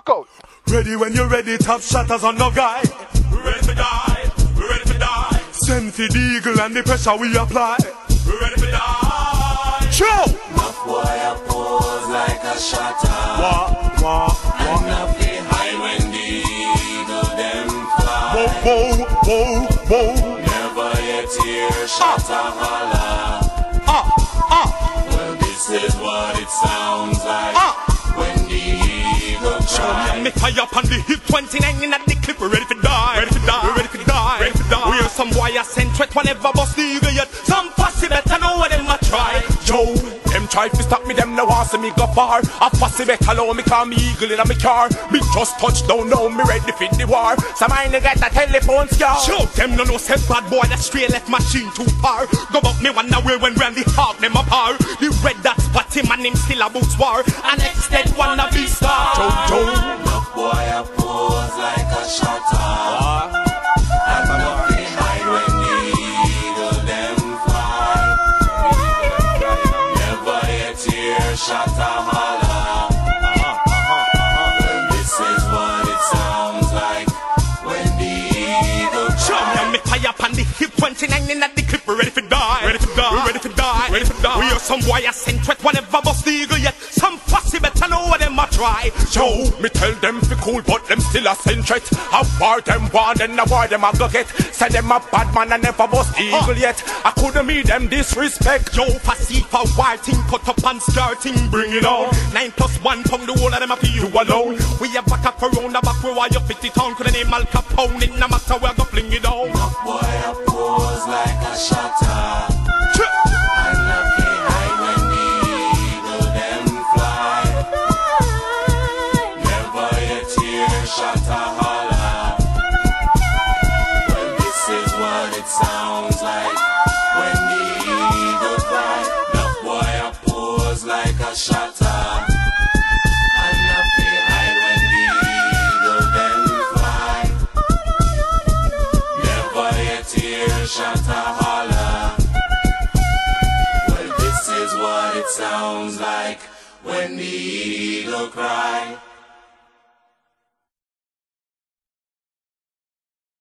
out. Ready when you're ready, top shatters on no guy. We ready to die, we ready to die. Send for the eagle and the pressure we apply. We ready to die. Show! Enough boy a pose like a shatter. Enough behind when the eagle them fly. Whoa, whoa, whoa, whoa. Never yet hear shatter holler. Well, this is what it sounds like when the eagle cries. Me fire up on the hip 29 in at the clip. We ready to die, ready to die, we ready to die, ready to die. We hear some wire sent threat whenever bust the eagle yet. Some fussy better know what them a try. Joe, them try to stop me, them no want see me go far. A fussy better know me call me eagle in a me car. Me just touch down now, me ready for the war. Some I get a telephone scar. Show them no say bad boy that straight left machine too far. Go up me one away when Randy Hawk them apart. The red that spot him and him still a boots war. And instead wanna be star. Joe. Enough boy a pose like a shatter. Enough behind when the eagle them fly. Never yet hear shatter holler. Well, this is what it sounds like when the eagle Show cries. me fire up on the hip 29 in at the clip. We ready to die, ready to die, we ready to die, ready to die. We hear some wire sent threat whenever bust the eagle yet. Some fussy better know what them a try. Joe, me tell them fi cool, but them still a send threat. A war them want, and a war them a go get. Send them a bad man and never bust eagle yet. I couldn't meet them disrespect. Joe, fussy for wild thing, cut up and starting, bring it on. 9 + 1 pound, the whole of them a for you alone. We have back up around the back, where you fit it on. Could the name Al Capone, it no matter where go fling it on. Boy a pose like a shatter. Enough behind when the eagle them fly. Never yet hear shatter holler. Well, this is what it sounds like when the eagle cry. Enough boy a pose like a shatter. Enough behind when the eagle them fly. Never yet hear shatter holler. Well, this is what it sounds like when the eagle cry.